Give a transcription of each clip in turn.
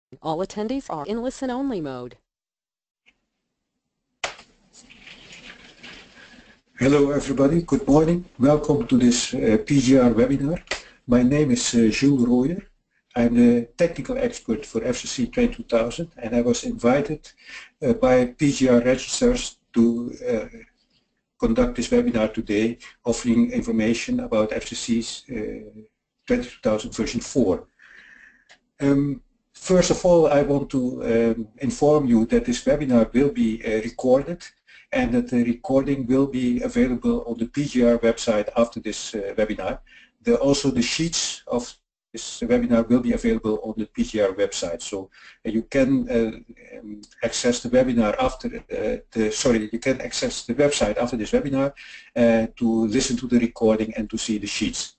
All attendees are in listen-only mode. Hello everybody, good morning. Welcome to this PGR webinar. My name is Jules Royer. I'm the technical expert for FCC 22000 and I was invited by PGR registrars to conduct this webinar today, offering information about FCC's 22000 version 4. First of all, I want to inform you that this webinar will be recorded and that the recording will be available on the PGR website after this webinar. Also the sheets of this webinar will be available on the PGR website, so you can access the webinar after you can access the website after this webinar to listen to the recording and to see the sheets.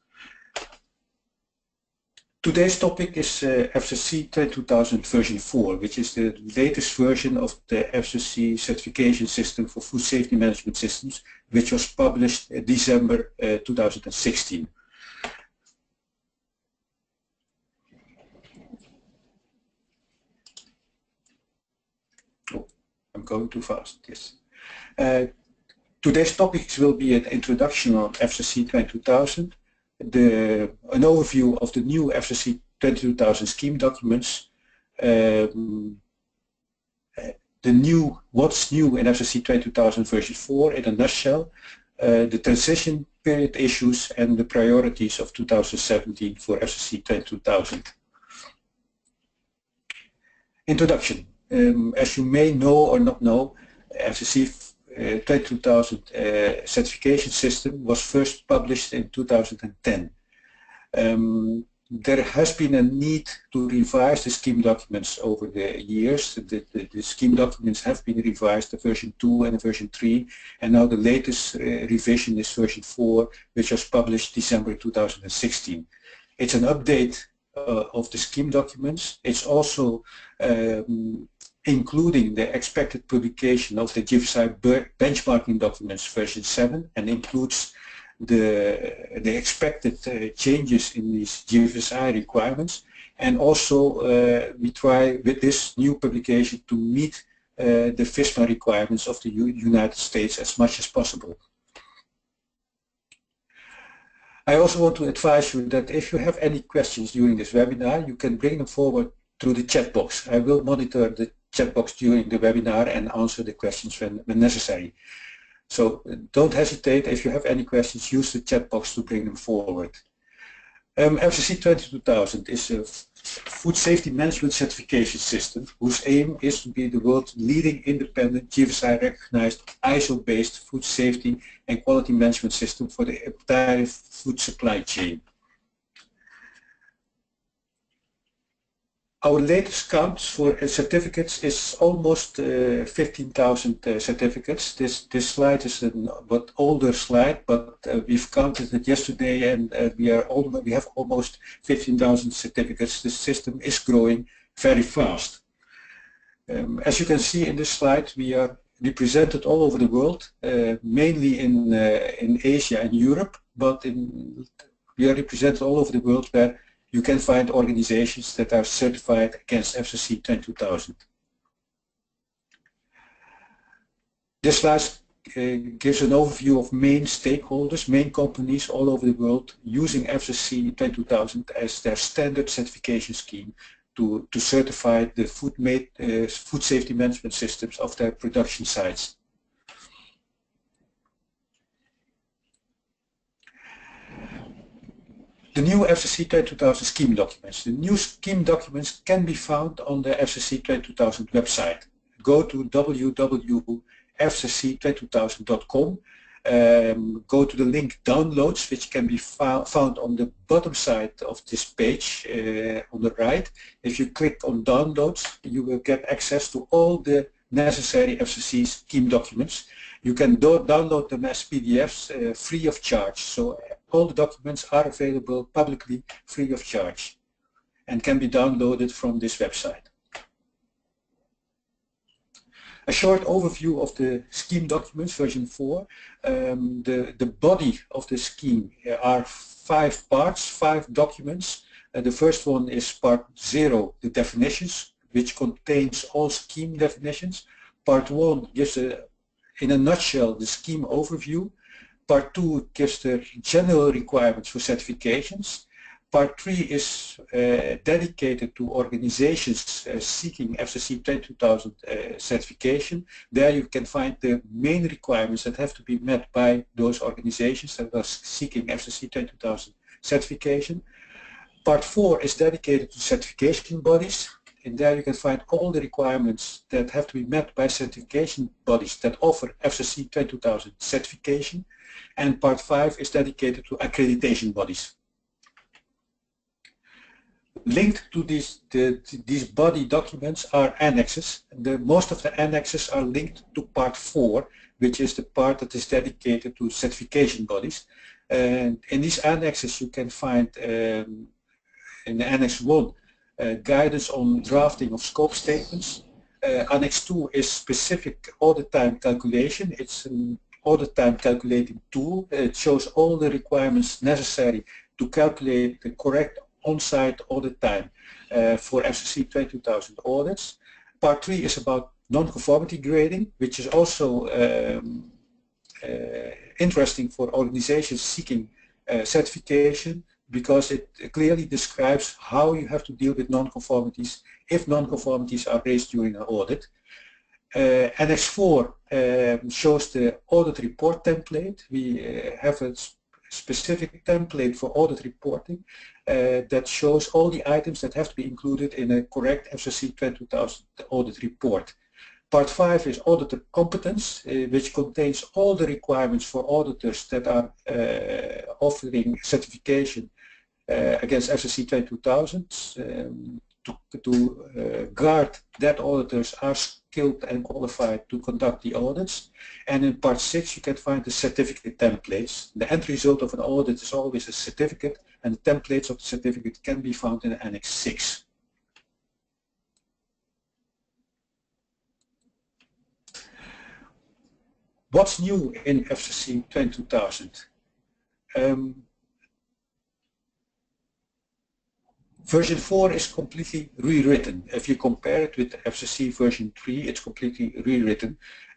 Today's topic is FCC 22000 version 4, which is the latest version of the FCC certification system for food safety management systems, which was published in December 2016. Oh, I'm going too fast, yes. Today's topics will be an introduction on FCC 22000, an overview of the new FCC 22000 scheme documents, what's new in FCC 22000 version 4 in a nutshell, the transition period issues and the priorities of 2017 for FCC 22000. Introduction. As you may know or not know, FCC 22000 certification system was first published in 2010. There has been a need to revise the scheme documents over the years. The scheme documents have been revised, the version 2 and the version 3, and now the latest revision is version 4, which was published December 2016. It's an update of the scheme documents. It's also including the expected publication of the GFSI benchmarking documents version 7 and includes the expected changes in these GFSI requirements, and also we try with this new publication to meet the FISMA requirements of the United States as much as possible. I also want to advise you that if you have any questions during this webinar, you can bring them forward through the chat box. I will monitor the chat box during the webinar and answer the questions when necessary. So don't hesitate. If you have any questions, use the chat box to bring them forward. FCC 22000 is a food safety management certification system whose aim is to be the world's leading independent GFSI recognized ISO-based food safety and quality management system for the entire food supply chain. Our latest count for certificates is almost 15,000 certificates. This slide is a but older slide, but we've counted it yesterday, and we have almost 15,000 certificates. The system is growing very fast. As you can see in this slide, we are represented all over the world, mainly in Asia and Europe, but we are represented all over the world where you can find organizations that are certified against FCC 22000. This slide gives an overview of main stakeholders, main companies all over the world using FCC 22000 as their standard certification scheme to certify the food safety management systems of their production sites. The new FCC 22000 scheme documents. The new scheme documents can be found on the FCC 22000 website. Go to www.fcc22000.com, go to the link downloads, which can be found on the bottom side of this page on the right. If you click on downloads, you will get access to all the necessary FCC scheme documents. You can download them as PDFs free of charge. So all the documents are available publicly free of charge and can be downloaded from this website. A short overview of the scheme documents version 4. The body of the scheme are 5 parts, 5 documents. The first one is part 0, the definitions. which contains all scheme definitions. Part 1 gives, in a nutshell, the scheme overview. Part 2 gives the general requirements for certifications. Part 3 is dedicated to organizations seeking FSSC 22000 certification. There you can find the main requirements that have to be met by those organizations that are seeking FSSC 22000 certification. Part 4 is dedicated to certification bodies, and there you can find all the requirements that have to be met by certification bodies that offer FSSC 22000 certification. And Part 5 is dedicated to accreditation bodies. Linked to these body documents are annexes. Most of the annexes are linked to Part 4, which is the part that is dedicated to certification bodies. And in these annexes you can find in Annex 1 guidance on drafting of scope statements. Annex 2 is specific audit time calculation. It's an audit time calculating tool. It shows all the requirements necessary to calculate the correct on-site audit time for FSSC 22000 audits. Part 3 is about non-conformity grading, which is also interesting for organizations seeking certification, because it clearly describes how you have to deal with non-conformities if non-conformities are raised during an audit. Annex 4 shows the audit report template. We have a specific template for audit reporting that shows all the items that have to be included in a correct FSSC 22000 audit report. Part 5 is auditor competence, which contains all the requirements for auditors that are offering certification against FSSC 22000 to guard that auditors are skilled and qualified to conduct the audits. And in Part 6 you can find the certificate templates. The end result of an audit is always a certificate, and the templates of the certificate can be found in Annex 6. What's new in FSSC 22000? Version 4 is completely rewritten. If you compare it with FSSC version 3, it's completely rewritten.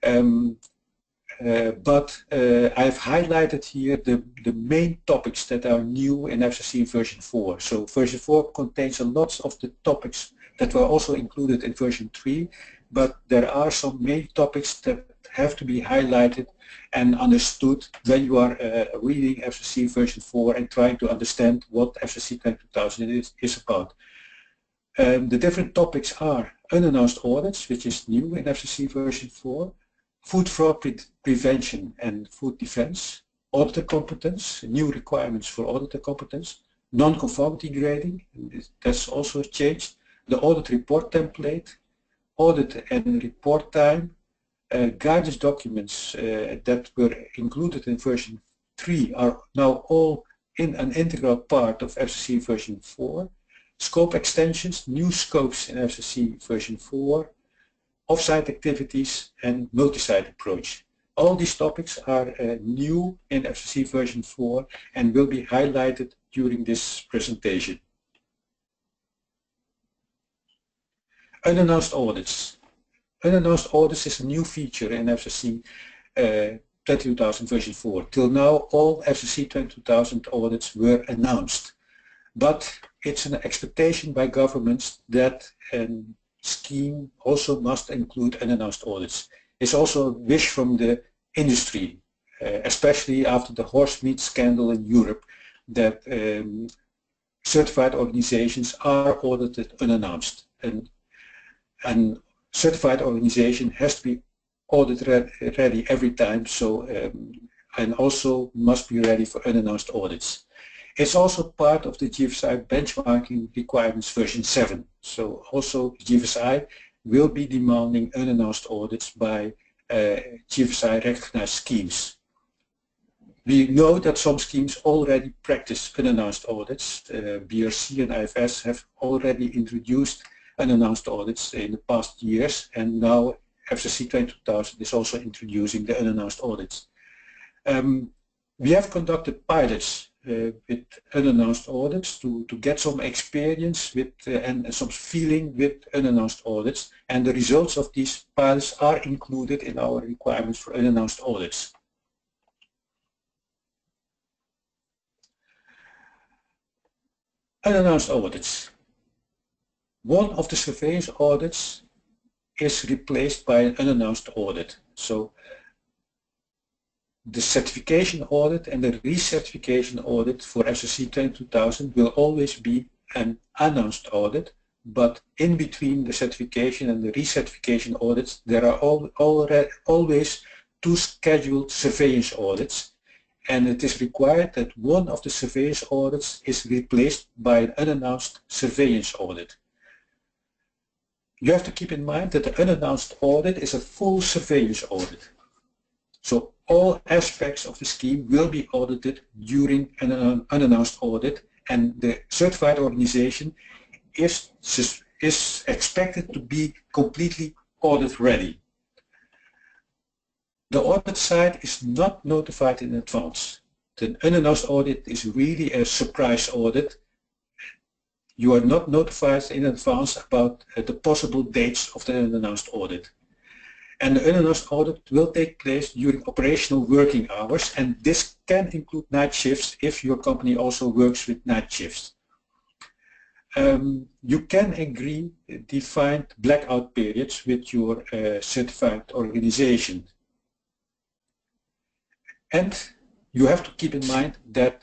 But I've highlighted here the main topics that are new in FSSC version 4. So version 4 contains a lot of the topics that were also included in version 3, but there are some main topics that have to be highlighted and understood when you are reading FSSC version 4 and trying to understand what FSSC 22000 is about. The different topics are unannounced audits, which is new in FSSC version 4, food fraud prevention and food defense, auditor competence, new requirements for auditor competence, non-conformity grading, that's also changed, the audit report template, audit and report time, guidance documents that were included in version 3 are now all in an integral part of FSSC version 4. Scope extensions, new scopes in FSSC version 4, off-site activities and multi-site approach. All these topics are new in FSSC version 4 and will be highlighted during this presentation. Unannounced audits. Unannounced audits is a new feature in FSSC 22000 version 4. Till now all FSSC 22000 audits were announced, but it's an expectation by governments that a scheme also must include unannounced audits. It's also a wish from the industry, especially after the horse meat scandal in Europe, that certified organizations are audited unannounced. And certified organization has to be audit ready every time, so and also must be ready for unannounced audits. It's also part of the GFSI benchmarking requirements version 7. So also GFSI will be demanding unannounced audits by GFSI recognized schemes. We know that some schemes already practice unannounced audits. BRC and IFS have already introduced unannounced audits in the past years, and now FSSC 22000 is also introducing the unannounced audits. We have conducted pilots with unannounced audits to get some experience with and some feeling with unannounced audits, and the results of these pilots are included in our requirements for unannounced audits. Unannounced audits. One of the surveillance audits is replaced by an unannounced audit. So the certification audit and the recertification audit for FSSC 22000 will always be an announced audit, but in between the certification and the recertification audits there are always two scheduled surveillance audits, and it is required that one of the surveillance audits is replaced by an unannounced surveillance audit. You have to keep in mind that the unannounced audit is a full surveillance audit. So all aspects of the scheme will be audited during an unannounced audit, and the certified organization is expected to be completely audit ready. The audit side is not notified in advance. The unannounced audit is really a surprise audit. You are not notified in advance about the possible dates of the unannounced audit. And the unannounced audit will take place during operational working hours, and this can include night shifts if your company also works with night shifts. You can agree defined blackout periods with your certified organization. And you have to keep in mind that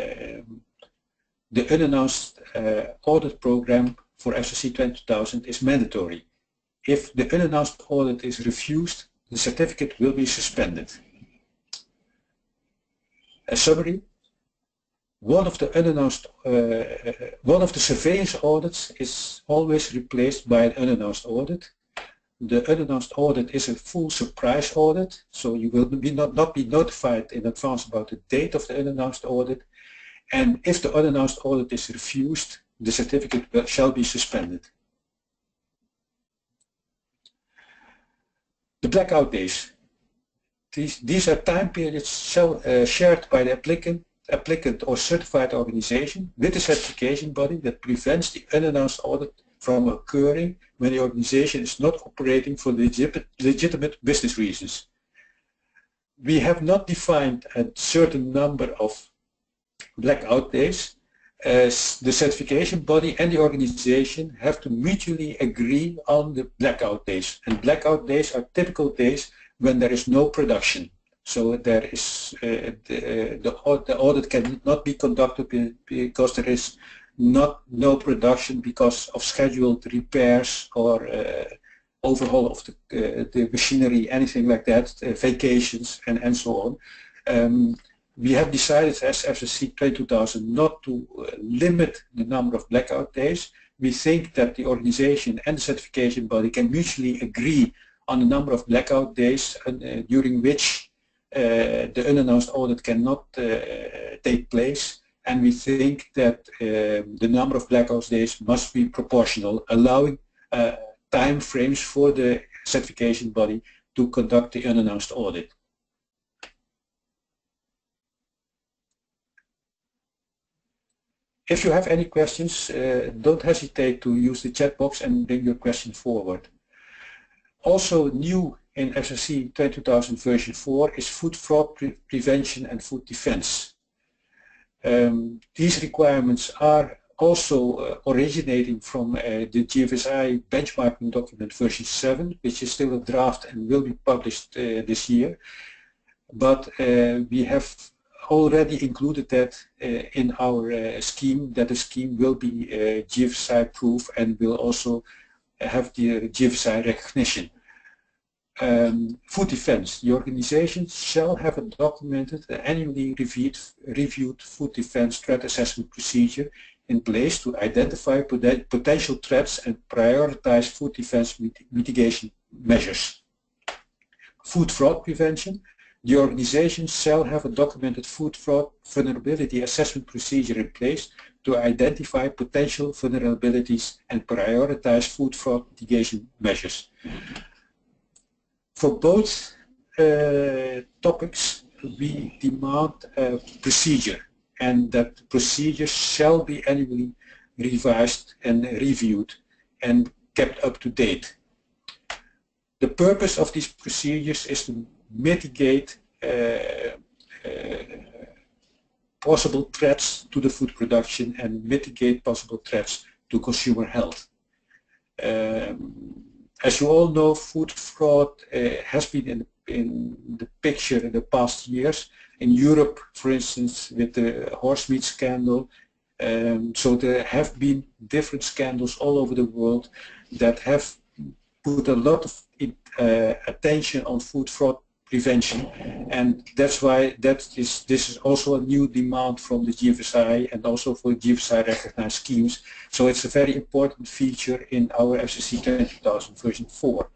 the unannounced audit program for FSSC 22000 is mandatory. If the unannounced audit is refused, the certificate will be suspended. A summary: one of the surveillance audits is always replaced by an unannounced audit. The unannounced audit is a full surprise audit, so you will not be notified in advance about the date of the unannounced audit. And if the unannounced audit is refused, the certificate shall be suspended. The blackout days. These are time periods shared by the applicant or certified organization with the certification body that prevents the unannounced audit from occurring when the organization is not operating for legitimate business reasons. We have not defined a certain number of blackout days. The certification body and the organization have to mutually agree on the blackout days, and blackout days are typical days when there is no production. So there is the audit cannot be conducted because there is no production because of scheduled repairs or overhaul of the machinery, anything like that, vacations and so on. We have decided as FSSC 22000 not to limit the number of blackout days. We think that the organization and the certification body can mutually agree on the number of blackout days during which the unannounced audit cannot take place, and we think that the number of blackout days must be proportional, allowing time frames for the certification body to conduct the unannounced audit. If you have any questions, don't hesitate to use the chat box and bring your question forward. Also new in FSSC 22000 version 4 is food fraud prevention and food defense. These requirements are also originating from the GFSI benchmarking document version 7, which is still a draft and will be published this year. But we have already included that in our scheme, that the scheme will be GFSI proof and will also have the GFSI recognition. Food defense. The organization shall have a documented and annually reviewed food defense threat assessment procedure in place to identify potential threats and prioritize food defense mitigation measures. Food fraud prevention. The organization shall have a documented food fraud vulnerability assessment procedure in place to identify potential vulnerabilities and prioritize food fraud mitigation measures. For both topics, we demand a procedure, and that procedures shall be annually revised and reviewed and kept up to date. The purpose of these procedures is to mitigate possible threats to the food production and mitigate possible threats to consumer health. As you all know, food fraud has been in the picture in the past years. In Europe, for instance, with the horse meat scandal. So there have been different scandals all over the world that have put a lot of attention on food fraud prevention, and that's why this is also a new demand from the GFSI and also for GFSI recognized schemes. So it's a very important feature in our FCC 20000 version 4.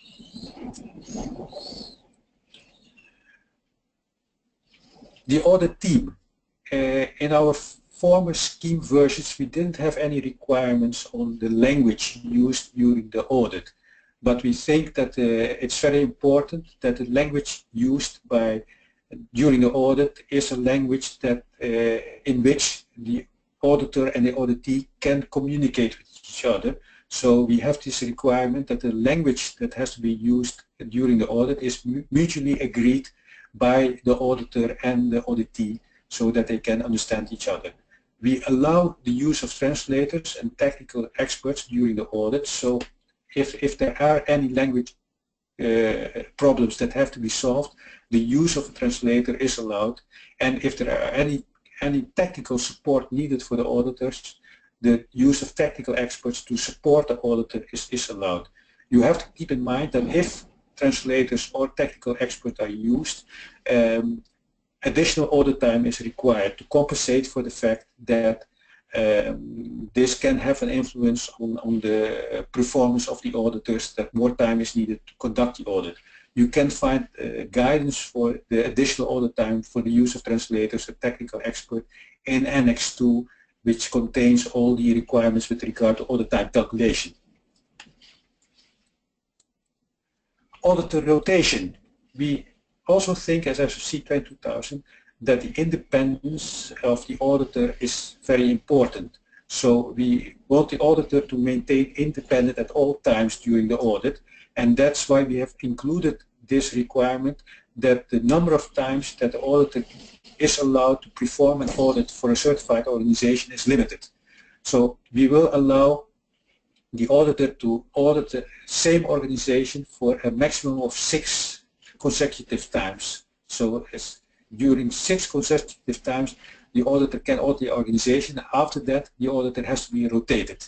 The audit team. In our former scheme versions, we didn't have any requirements on the language used during the audit. But we think that it's very important that the language used during the audit is a language that in which the auditor and the auditee can communicate with each other. So we have this requirement that the language that has to be used during the audit is mutually agreed by the auditor and the auditee so that they can understand each other. We allow the use of translators and technical experts during the audit. So if there are any language problems that have to be solved, the use of a translator is allowed. And if there are any technical support needed for the auditors, the use of technical experts to support the auditor is allowed. You have to keep in mind that if translators or technical experts are used, additional audit time is required to compensate for the fact that this can have an influence on the performance of the auditors, that more time is needed to conduct the audit. You can find guidance for the additional audit time for the use of translators and technical expert in Annex 2, which contains all the requirements with regard to audit time calculation. Auditor rotation. We also think as FCC 20000 that the independence of the auditor is very important. So we want the auditor to maintain independence at all times during the audit, and that's why we have included this requirement that the number of times that the auditor is allowed to perform an audit for a certified organization is limited. So we will allow the auditor to audit the same organization for a maximum of 6 consecutive times. So during 6 consecutive times, the auditor can audit the organization. After that, the auditor has to be rotated.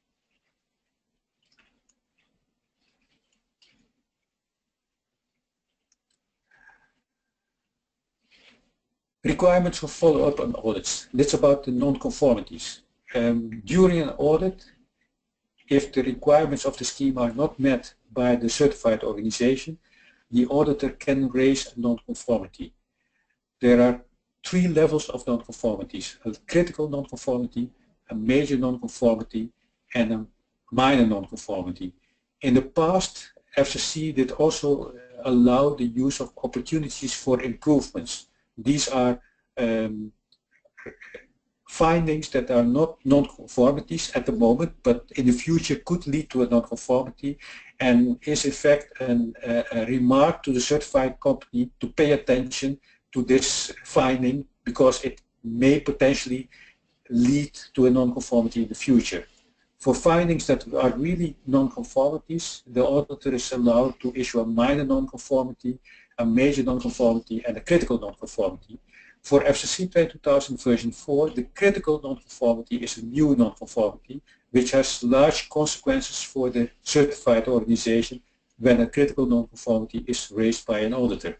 Requirements for follow-up on audits. That's about the non-conformities. During an audit, if the requirements of the scheme are not met by the certified organization, the auditor can raise a non-conformity. There are 3 levels of non-conformities: a critical non-conformity, a major non-conformity, and a minor non-conformity. In the past, FCC did also allow the use of opportunities for improvements. These are findings that are not non-conformities at the moment, but in the future could lead to a non-conformity, and is in fact a remark to the certifying company to pay attention to this finding, because it may potentially lead to a non-conformity in the future. For findings that are really non-conformities, the auditor is allowed to issue a minor non-conformity, a major non-conformity, and a critical non-conformity. For FCC 20000 version 4, the critical non-conformity is a new non-conformity, which has large consequences for the certified organization when a critical non-conformity is raised by an auditor.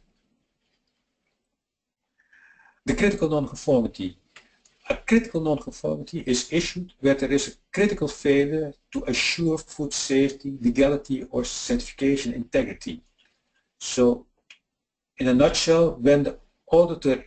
The critical non-conformity. A critical non-conformity is issued where there is a critical failure to assure food safety, legality, or certification integrity. So, in a nutshell, when the auditor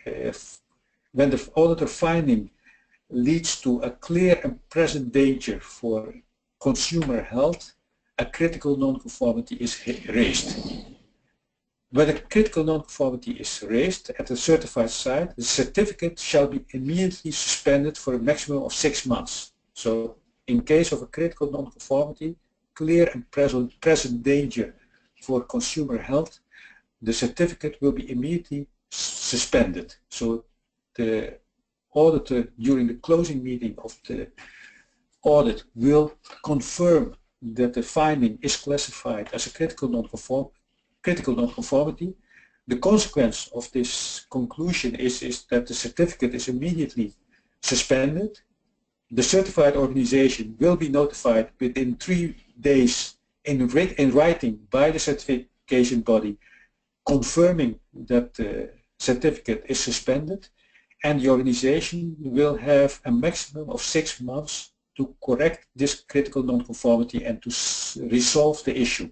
finding leads to a clear and present danger for consumer health, a critical non-conformity is raised. when a critical nonconformity is raised at a certified site, the certificate shall be immediately suspended for a maximum of 6 months. So in case of a critical nonconformity, clear and present danger for consumer health, the certificate will be immediately suspended. So the auditor during the closing meeting of the audit will confirm that the finding is classified as a critical nonconformity. The consequence of this conclusion is that the certificate is immediately suspended. The certified organization will be notified within 3 days in writing by the certification body confirming that the certificate is suspended, and the organization will have a maximum of 6 months to correct this critical nonconformity and to resolve the issue.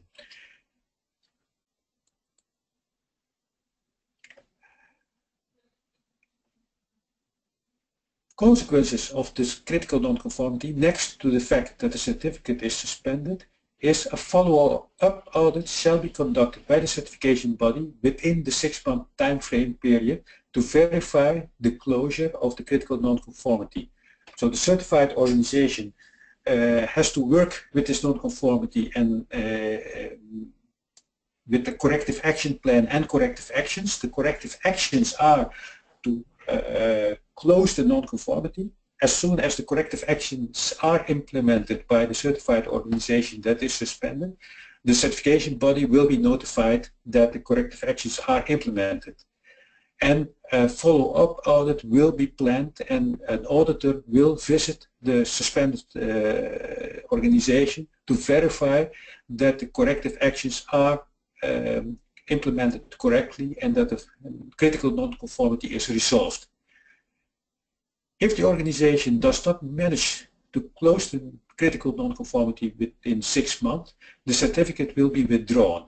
Consequences of this critical nonconformity, next to the fact that the certificate is suspended, is a follow-up audit shall be conducted by the certification body within the 6-month time frame period to verify the closure of the critical nonconformity. So the certified organization has to work with this nonconformity and with the corrective action plan and corrective actions. The corrective actions are to close the nonconformity. As soon as the corrective actions are implemented by the certified organization that is suspended, the certification body will be notified that the corrective actions are implemented. And a follow-up audit will be planned, and an auditor will visit the suspended organization to verify that the corrective actions are implemented correctly and that the critical nonconformity is resolved. If the organization does not manage to close the critical nonconformity within 6 months, the certificate will be withdrawn.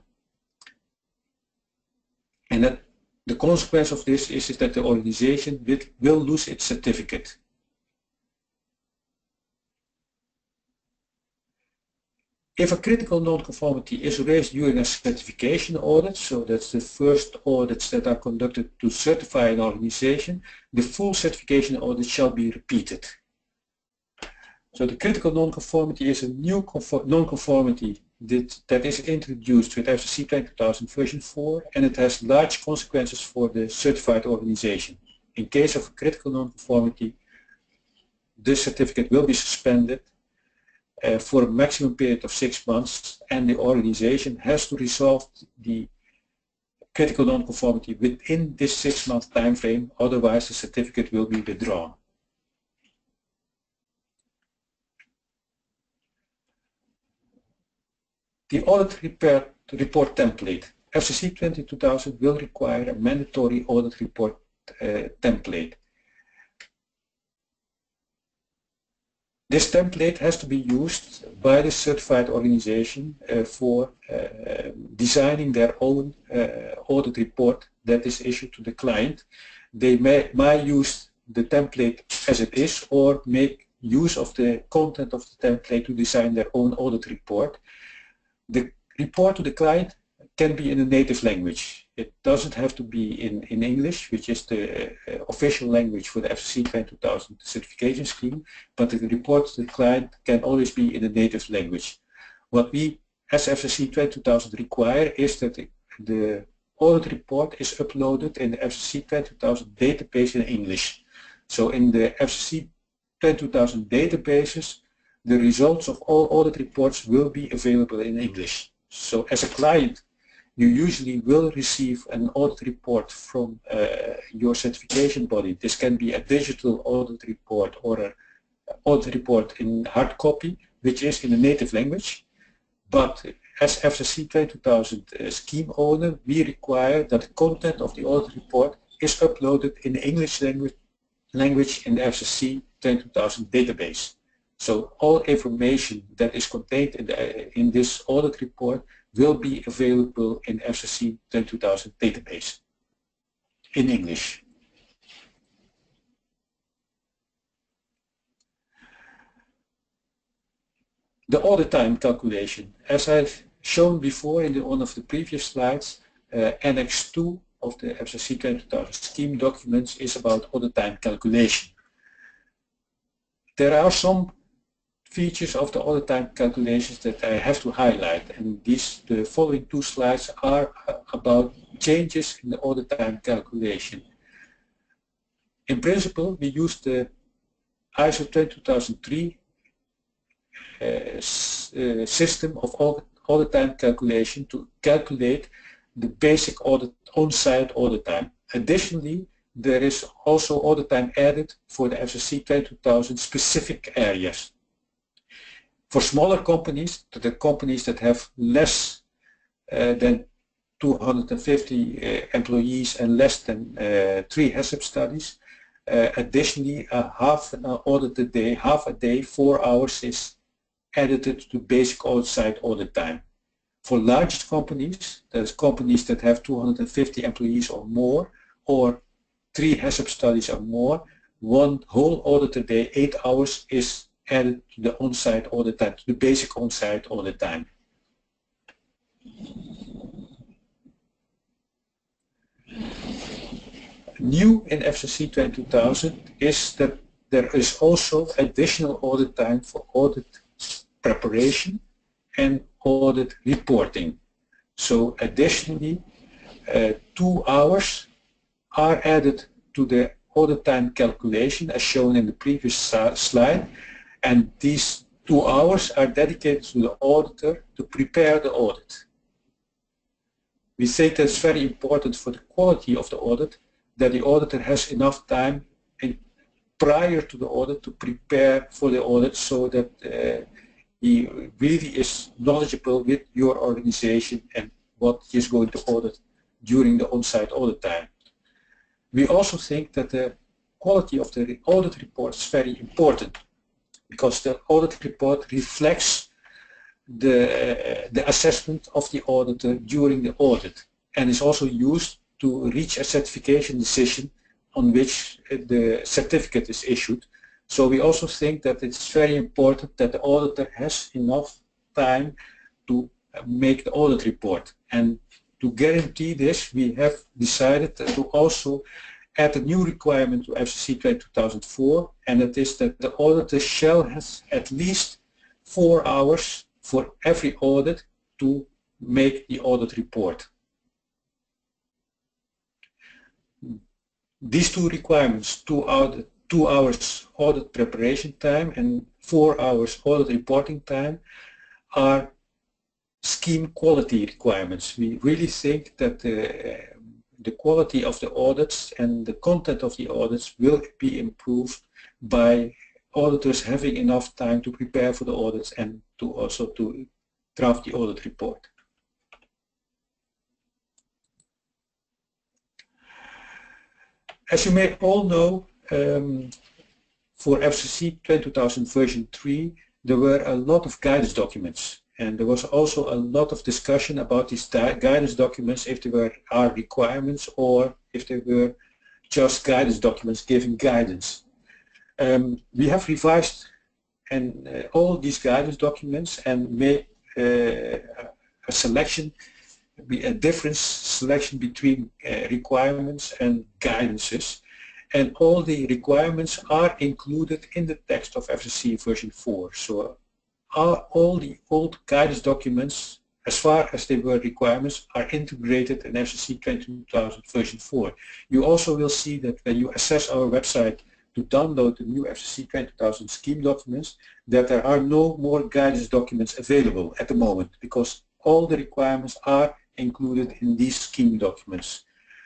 And that the consequence of this is that the organization will lose its certificate. If a critical nonconformity is raised during a certification audit, so that's the first audits that are conducted to certify an organization, the full certification audit shall be repeated. So the critical nonconformity is a new nonconformity that is introduced with FSC 20000 version 4, and it has large consequences for the certified organization. In case of a critical nonconformity, the certificate will be suspended for a maximum period of 6 months, and the organization has to resolve the critical nonconformity within this 6-month time frame, otherwise the certificate will be withdrawn. The audit report template. FSC 22000 will require a mandatory audit report template. This template has to be used by the certified organization for designing their own audit report that is issued to the client. They might use the template as it is or make use of the content of the template to design their own audit report. The report to the client can be in a native language. It doesn't have to be in English, which is the official language for the FSC 20000 certification scheme, but the report to the client can always be in a native language. What we as FSC 20000 require is that the audit report is uploaded in the FSC 20000 database in English. So in the FSC 20000 databases, the results of all audit reports will be available in English. So as a client, you usually will receive an audit report from your certification body. This can be a digital audit report or an audit report in hard copy, which is in a native language. But as FSC 20000 scheme owner, we require that the content of the audit report is uploaded in the English language in the FSC 20000 database. So all information that is contained in this audit report will be available in FSC 20000 database in English. The audit time calculation. As I've shown before in one of the previous slides, Annex 2 of the FSSC 22000 scheme documents is about audit time calculation. There are some features of the audit time calculations that I have to highlight, and the following two slides are about changes in the audit time calculation. In principle, we use the ISO 22003 system of audit time calculation to calculate the basic audit on-site audit time. Additionally, there is also audit time added for the FSSC 22000 specific areas. For smaller companies, the companies that have less than 250 employees and less than 3 HACCP studies, additionally half a day, 4 hours is added to basic on-site audit time. For large companies, there's companies that have 250 employees or more, or 3 HACCP studies or more, one whole audit a day, 8 hours, is added to the on-site audit time, to the basic on-site audit time. New in FSSC 22000 is that there is also additional audit time for audit preparation and audit reporting. So additionally, 2 hours are added to the audit time calculation as shown in the previous slide, and these 2 hours are dedicated to the auditor to prepare the audit. We think that's very important for the quality of the audit, that the auditor has enough time prior to the audit to prepare for the audit, so that he really is knowledgeable with your organization and what he is going to audit during the on-site audit time. We also think that the quality of the audit report is very important, because the audit report reflects the assessment of the auditor during the audit, and is also used to reach a certification decision on which the certificate is issued. So we also think that it's very important that the auditor has enough time to make the audit report. And to guarantee this, we have decided to also add a new requirement to FSSC 2004, and that is that the auditor shall have at least 4 hours for every audit to make the audit report. These two requirements, 2 hours audit preparation time and 4 hours audit reporting time, are scheme quality requirements. We really think that the quality of the audits and the content of the audits will be improved by auditors having enough time to prepare for the audits and to also to draft the audit report. As you may all know, for FSSC 22000 version 3, there were a lot of guidance documents, and there was also a lot of discussion about these guidance documents, if they are requirements or if they were just guidance documents giving guidance. We have revised all these guidance documents and made a selection, a different selection between requirements and guidances, and all the requirements are included in the text of FSSC version 4. So all the old guidance documents, as far as they were requirements, are integrated in FSSC 22000 version 4. You also will see that when you access our website to download the new FSSC 22000 scheme documents, that there are no more guidance documents available at the moment, because all the requirements are included in these scheme documents.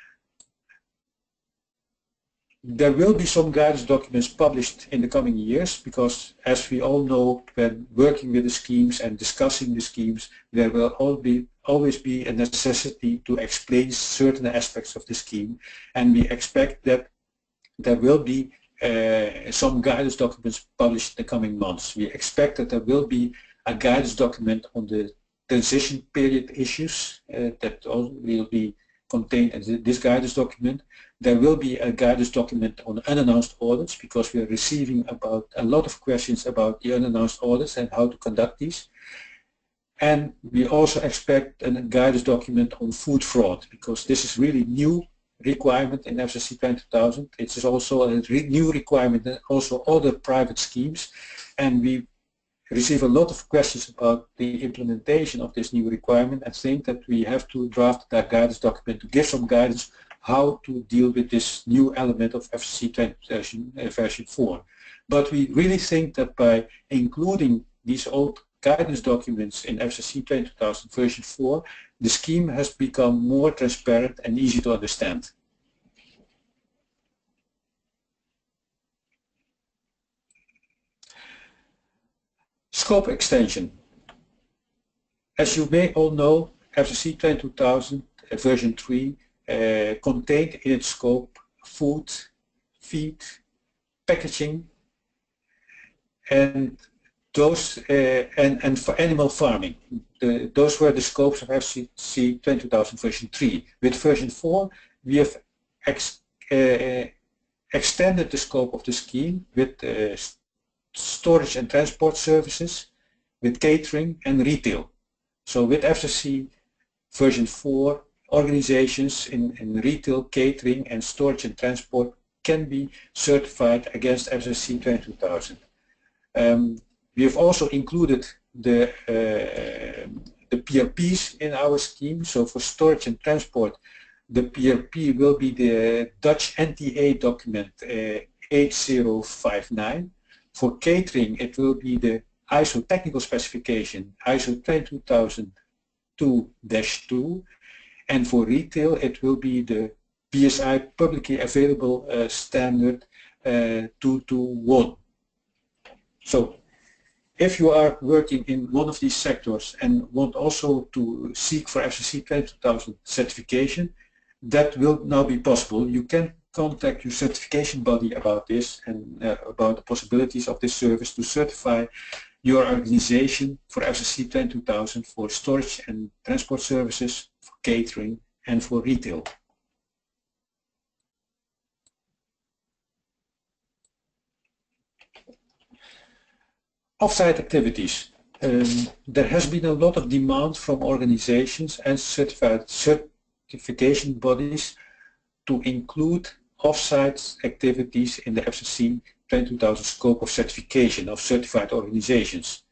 There will be some guidance documents published in the coming years, because as we all know, when working with the schemes and discussing the schemes, there will always be a necessity to explain certain aspects of the scheme, and we expect that there will be some guidance documents published in the coming months. We expect that there will be a guidance document on the transition period issues that will be contained in this guidance document. There will be a guidance document on unannounced audits, because we are receiving a lot of questions about the unannounced audits and how to conduct these. And we also expect a guidance document on food fraud, because this is really new requirement in FSC 20000. It is also a new requirement in also other private schemes, and we receive a lot of questions about the implementation of this new requirement, and think that we have to draft that guidance document to give some guidance how to deal with this new element of FSC 2000 version 4. But we really think that by including these old guidance documents in FSC 20000 version 4, the scheme has become more transparent and easy to understand. Scope extension. As you may all know, FSC 20000 version 3 contained in its scope food, feed, packaging, and those and for animal farming. Those were the scopes of FSC 20000 version 3. With version 4, we have extended the scope of the scheme with storage and transport services, with catering and retail. So with FSC version 4, organizations in retail, catering and storage and transport can be certified against FSC 20000. We have also included the PRPs in our scheme. So for storage and transport, the PRP will be the Dutch NTA document 8059. For catering, it will be the ISO technical specification ISO 22002-2, and for retail it will be the BSI publicly available standard 221. So if you are working in one of these sectors and want also to seek for FSC 20000 certification, that will now be possible. You can contact your certification body about this and about the possibilities of this service to certify your organization for FSC 20000 for storage and transport services, for catering and for retail. Offsite activities. There has been a lot of demand from organizations and certification bodies to include offsite activities in the FSC 20000 scope of certification of certified organizations.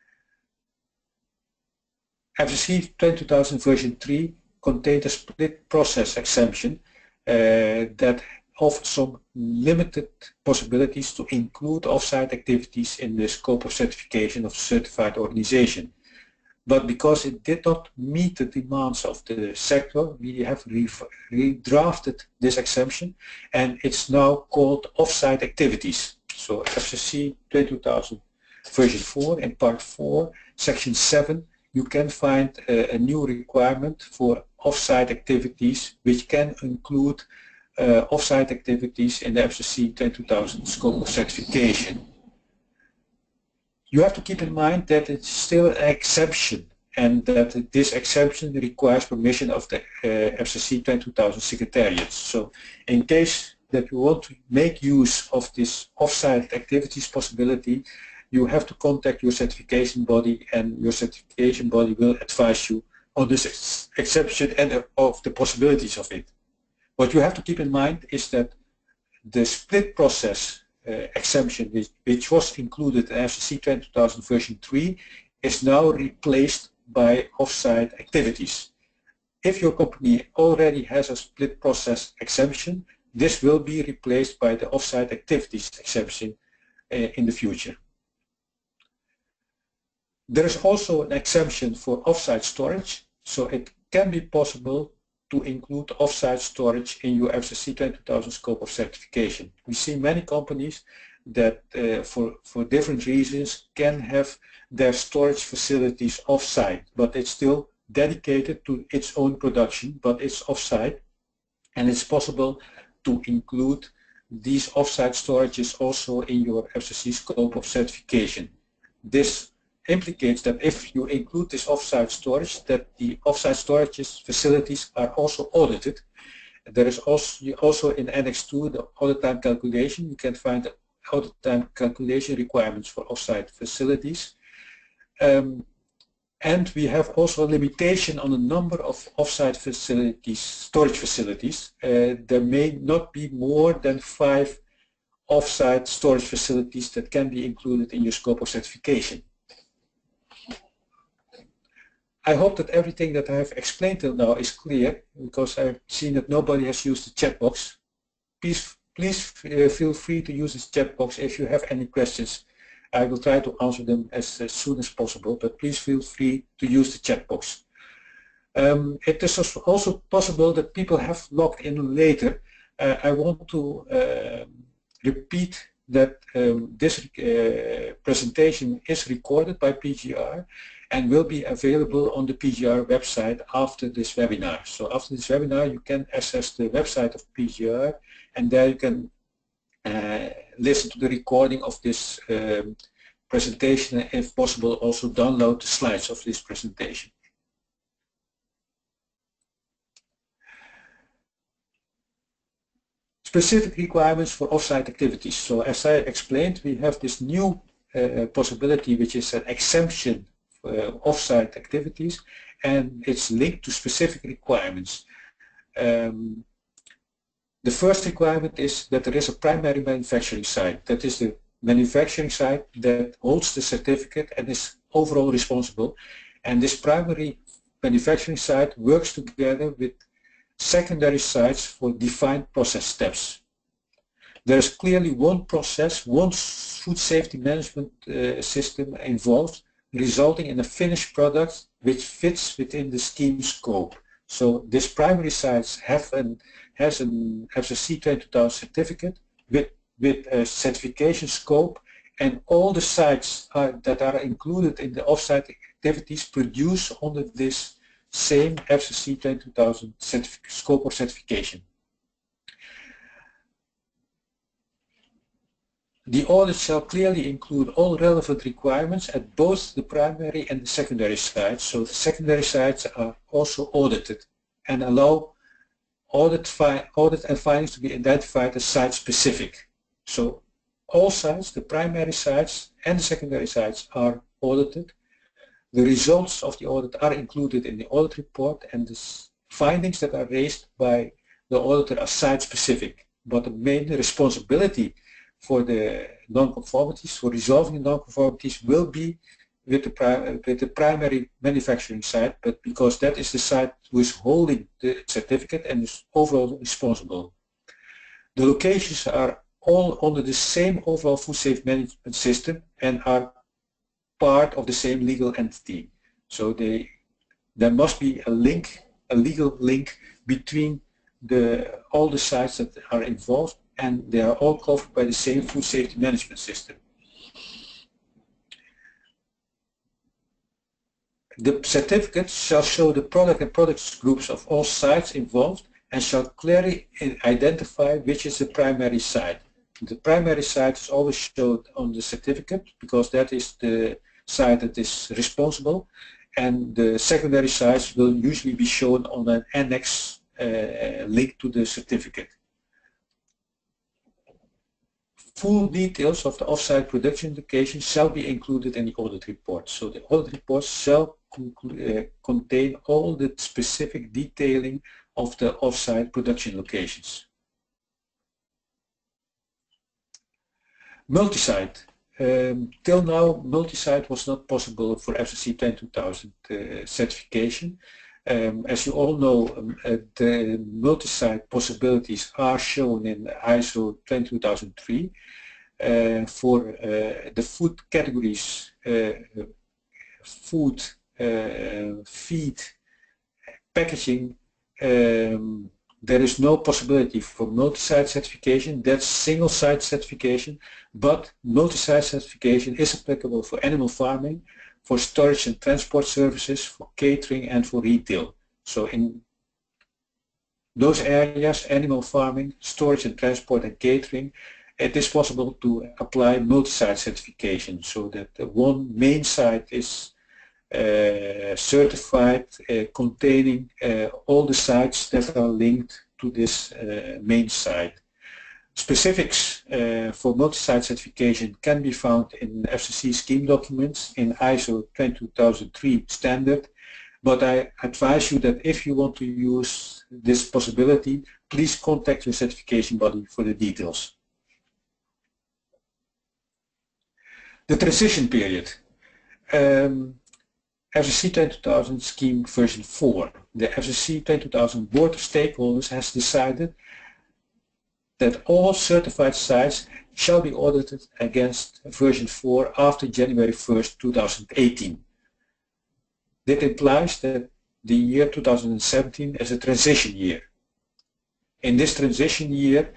FSC 20000 version 3 contained a split process exemption that offers some limited possibilities to include offsite activities in the scope of certification of certified organization. But because it did not meet the demands of the sector, we have redrafted this exemption, and it's now called offsite activities. So FSC 20000 version 4 in part 4, section 7, you can find a new requirement for offsite activities, which can include offsite activities in the FSC 20000 scope of certification. You have to keep in mind that it's still an exception, and that this exception requires permission of the FSC 20000 Secretariat. So in case that you want to make use of this offsite activities possibility, you have to contact your certification body, and your certification body will advise you on this exception and of the possibilities of it. What you have to keep in mind is that the split process exemption, which was included in FSC 20000 version 3, is now replaced by offsite activities. If your company already has a split process exemption, this will be replaced by the offsite activities exemption in the future. There is also an exemption for offsite storage, so it can be possible to include offsite storage in your FSC 20000 scope of certification. We see many companies that for different reasons can have their storage facilities offsite, but it's still dedicated to its own production, but it's offsite, and it's possible to include these offsite storages also in your FSC scope of certification. This implicates that if you include this offsite storage, that the offsite storage facilities are also audited. There is also in Annex 2 the audit time calculation. You can find the audit time calculation requirements for offsite facilities. And we have also a limitation on the number of offsite facilities, storage facilities. There may not be more than 5 offsite storage facilities that can be included in your scope of certification. I hope that everything that I have explained till now is clear, because I've seen that nobody has used the chat box. Please feel free to use this chat box if you have any questions. I will try to answer them as soon as possible, but please feel free to use the chat box. It is also possible that people have logged in later. I want to repeat that this presentation is recorded by PGR and will be available on the PGR website after this webinar. So after this webinar you can access the website of PGR, and there you can listen to the recording of this presentation, and if possible also download the slides of this presentation. Specific requirements for offsite activities. So as I explained, we have this new possibility, which is an exemption for offsite activities, and it's linked to specific requirements. The first requirement is that there is a primary manufacturing site. That is the manufacturing site that holds the certificate and is overall responsible. And this primary manufacturing site works together with secondary sites for defined process steps. There is clearly one process, one food safety management system involved, resulting in a finished product which fits within the scheme scope. So this primary site has a FSC 22000 certificate with a certification scope, and all the sites that are included in the offsite activities produce under this same FSC 22000 scope of certification. The audit shall clearly include all relevant requirements at both the primary and the secondary sites, so the secondary sites are also audited and allow audit and findings to be identified as site-specific. So all sites, the primary sites and the secondary sites, are audited. The results of the audit are included in the audit report, and the findings that are raised by the auditor are site-specific. But the main responsibility for the non-conformities, for resolving the non-conformities, will be with the primary manufacturing site, but because that is the site who is holding the certificate and is overall responsible. The locations are all under the same overall food safety management system and are part of the same legal entity. So there must be a link, a legal link between all the sites that are involved, and they are all covered by the same food safety management system. The certificate shall show the product and products groups of all sites involved and shall clearly identify which is the primary site. The primary site is always shown on the certificate because that is the site that is responsible, and the secondary sites will usually be shown on an annex link to the certificate. Full details of the offsite production location shall be included in the audit report. So the audit report shall contain all the specific detailing of the offsite production locations. Multi-site. Till now, multi-site was not possible for FSC 22000 certification. As you all know, the multi-site possibilities are shown in ISO 22003 for the food categories, food, feed, packaging. There is no possibility for multi-site certification. That's single-site certification, but multi-site certification is applicable for animal farming, for storage and transport services, for catering, and for retail. So in those areas, animal farming, storage and transport, and catering, it is possible to apply multi-site certification, so that one main site is certified containing all the sites that are linked to this main site. Specifics for multi-site certification can be found in FCC scheme documents in ISO 22003 standard, but I advise you that if you want to use this possibility, please contact your certification body for the details. The transition period. FCC 22000 scheme version 4. The FCC 22000 Board of Stakeholders has decided that all certified sites shall be audited against version 4 after January 1st, 2018. That implies that the year 2017 is a transition year. In this transition year,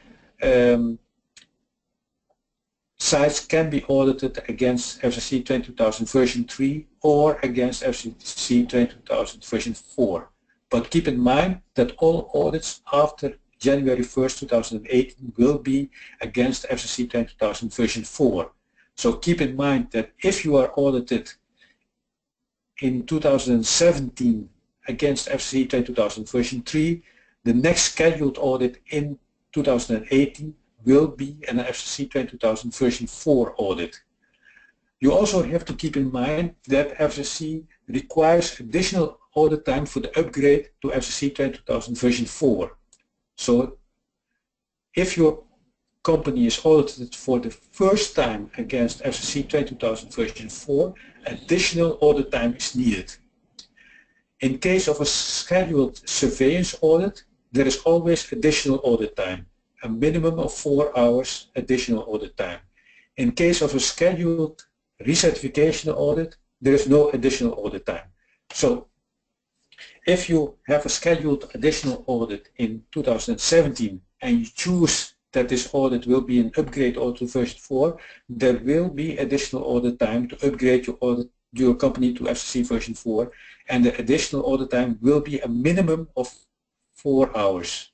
sites can be audited against FCC 22000 version 3 or against FCC 22000 version 4. But keep in mind that all audits after January 1st, 2018 will be against FCC 22000 version 4. So keep in mind that if you are audited in 2017 against FCC 22000 version 3, the next scheduled audit in 2018 will be an FCC 22000 version 4 audit. You also have to keep in mind that FCC requires additional audit time for the upgrade to FCC 22000 version 4. So if your company is audited for the first time against FCC 22000 version 4, additional audit time is needed. In case of a scheduled surveillance audit, there is always additional audit time, a minimum of 4 hours additional audit time. In case of a scheduled recertification audit, there is no additional audit time. So if you have a scheduled additional audit in 2017 and you choose that this audit will be an upgrade audit to version 4, there will be additional audit time to upgrade your company to FCC version 4, and the additional audit time will be a minimum of 4 hours.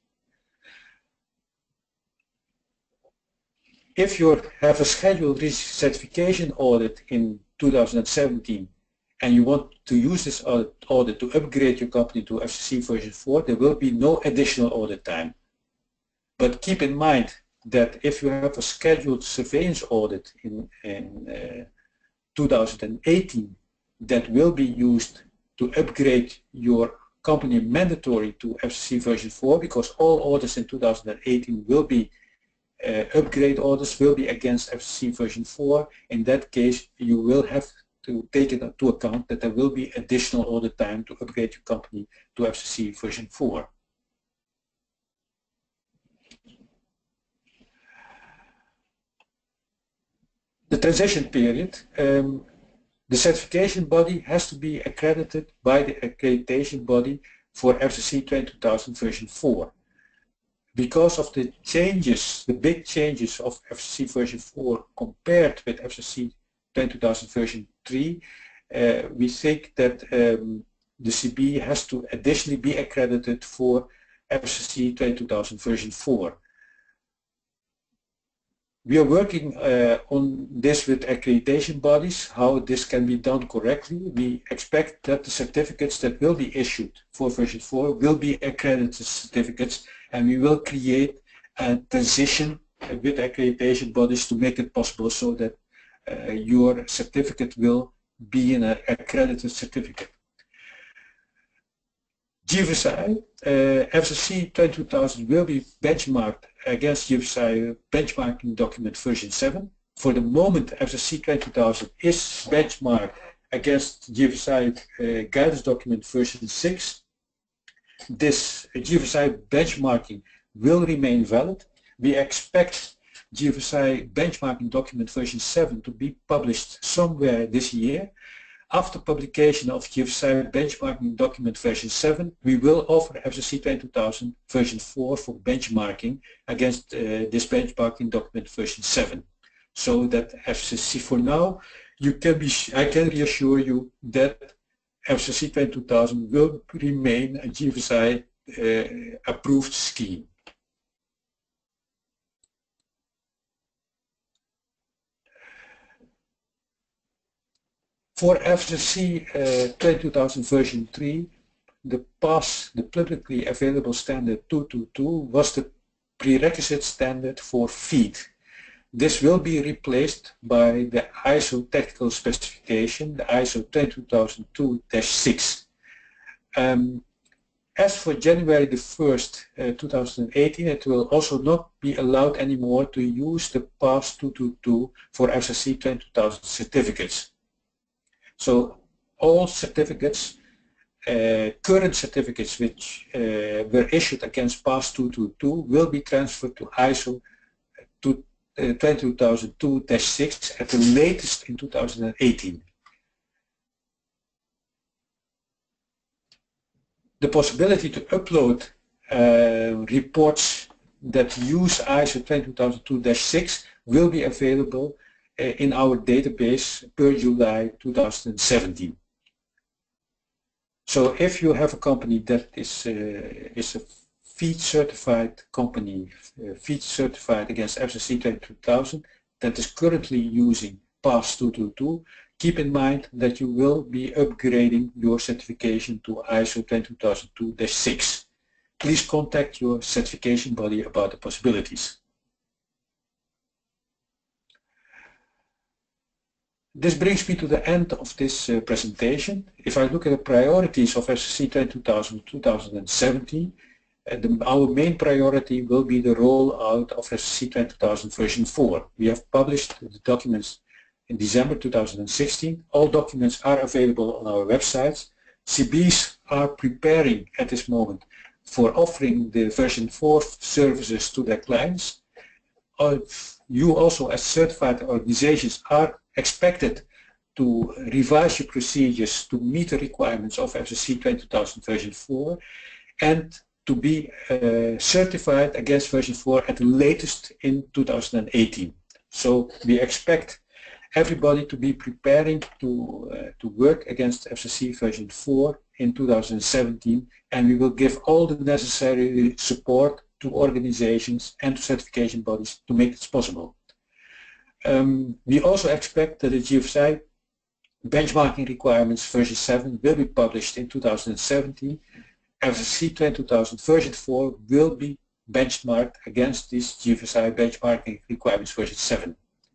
If you have a scheduled recertification audit in 2017 and you want to use this audit to upgrade your company to FCC version 4, there will be no additional audit time. But keep in mind that if you have a scheduled surveillance audit in 2018 that will be used to upgrade your company mandatory to FCC version 4, because all audits in 2018 will be upgrade audits will be against FCC version 4. In that case, you will have to take it into account that there will be additional audit time to upgrade your company to FCC version 4. The transition period, the certification body has to be accredited by the accreditation body for FCC 22000 version 4. Because of the changes, the big changes of FCC version 4 compared with FCC 22000 version 3, we think that the CB has to additionally be accredited for FCC 22000 version 4. We are working on this with accreditation bodies, how this can be done correctly. We expect that the certificates that will be issued for version 4 will be accredited certificates, and we will create a transition with accreditation bodies to make it possible so that your certificate will be an accredited certificate. GFSI, FCC 22000 will be benchmarked against GFSI benchmarking document version 7. For the moment, FCC 22000 is benchmarked against GFSI guidance document version 6. This GFSI benchmarking will remain valid. We expect GFSI benchmarking document version 7 to be published somewhere this year. After publication of GFSI benchmarking document version 7, we will offer FCC 22000 version 4 for benchmarking against this benchmarking document version 7. So that FCC, for now, I can reassure you that FCC 22000 will remain a GFSI approved scheme. For FCC 22000 version 3, the PAS, the publicly available standard 222, was the prerequisite standard for feed. This will be replaced by the ISO technical specification, the ISO 22002-6. As for January the 1st, 2018, it will also not be allowed anymore to use the PAS 222 for FSSC 22000 certificates. So all certificates, current certificates which were issued against PAS 222 will be transferred to ISO 22002-6 at the latest in 2018. The possibility to upload reports that use ISO 22002-6 will be available in our database per July 2017. So if you have a company that is a feed certified company, feed certified against FSSC 22000, that is currently using PAS 222, keep in mind that you will be upgrading your certification to ISO 22002-6. Please contact your certification body about the possibilities. This brings me to the end of this presentation. If I look at the priorities of FSSC 22000-2017, our main priority will be the rollout of FSSC 22000 version 4. We have published the documents in December 2016. All documents are available on our websites. CBs are preparing at this moment for offering the version 4 services to their clients. You also as certified organizations are expected to revise your procedures to meet the requirements of FSSC 22000 version 4 and to be certified against version 4 at the latest in 2018. So we expect everybody to be preparing to work against FSSC version 4 in 2017, and we will give all the necessary support to organizations and to certification bodies to make this possible. We also expect that the GFSI benchmarking requirements version 7 will be published in 2017. FSSC 22000 version 4 will be benchmarked against these GFSI benchmarking requirements version 7.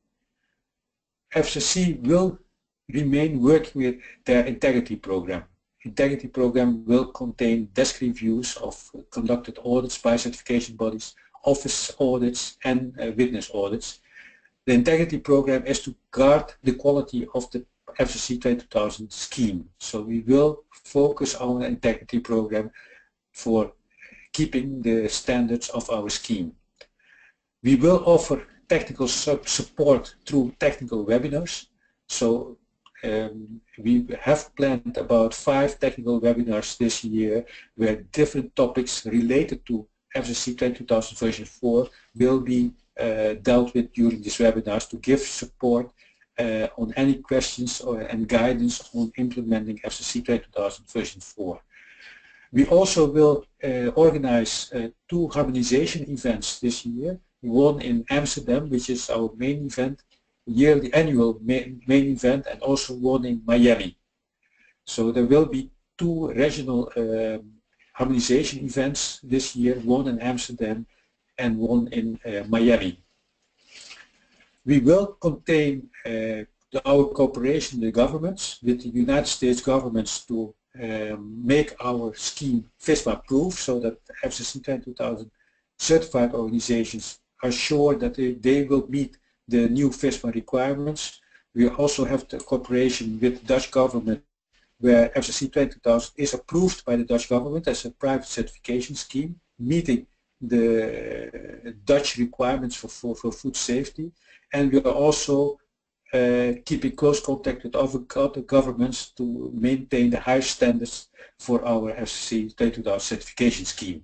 FSSC will remain working with their integrity program. Integrity program will contain desk reviews of conducted audits by certification bodies, office audits and witness audits. The integrity program is to guard the quality of the FSSC 22000 scheme. So we will focus on the integrity program for keeping the standards of our scheme. We will offer technical support through technical webinars. So we have planned about 5 technical webinars this year where different topics related to FSSC 22000 version 4 will be dealt with during these webinars to give support on any questions and guidance on implementing FSSC 22000 version 4. We also will organize 2 harmonization events this year, one in Amsterdam, which is our main event, yearly annual main event, and also one in Miami. So there will be 2 regional harmonization events this year, one in Amsterdam and one in Miami. We will contain our cooperation with governments, with the United States governments, to make our scheme FISMA proof, so that FSSC 22000 certified organizations are sure that they will meet the new FISMA requirements. We also have the cooperation with the Dutch government, where FSSC 22000 is approved by the Dutch government as a private certification scheme, meeting the Dutch requirements for food safety. And we are also keeping close contact with other governments to maintain the high standards for our FSSC 22000 certification scheme.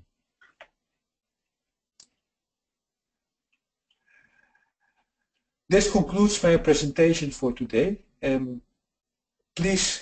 This concludes my presentation for today. Please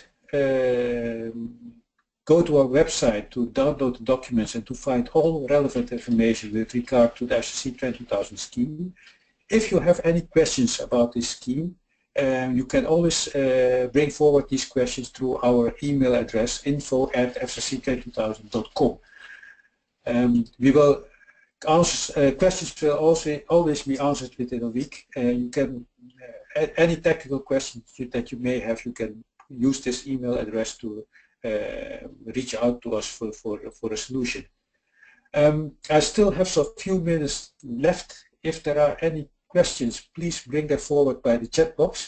go to our website to download the documents and to find all relevant information with regard to the FSSC 22000 scheme. If you have any questions about this scheme, you can always bring forward these questions through our email address info@fssc22000.com. We will Questions will always be answered within a week. You can any technical questions that you may have, you can use this email address to reach out to us for a solution. I still have a few minutes left. If there are any questions, please bring them forward by the chat box.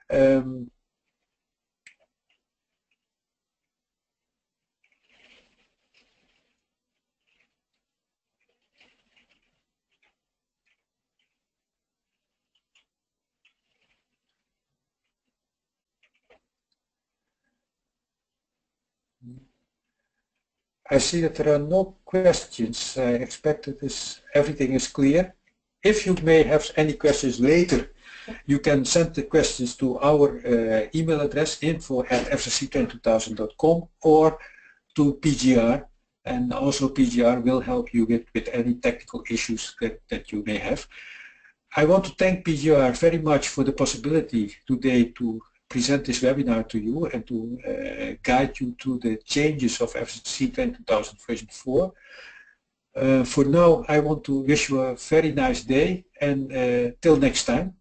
I see that there are no questions. I expect that everything is clear. If you may have any questions later, you can send the questions to our email address info@fcc2000.com or to PGR, and also PGR will help you with any technical issues that you may have. I want to thank PGR very much for the possibility today to present this webinar to you and to guide you through the changes of FCC 20000 version 4. For now, I want to wish you a very nice day, and till next time.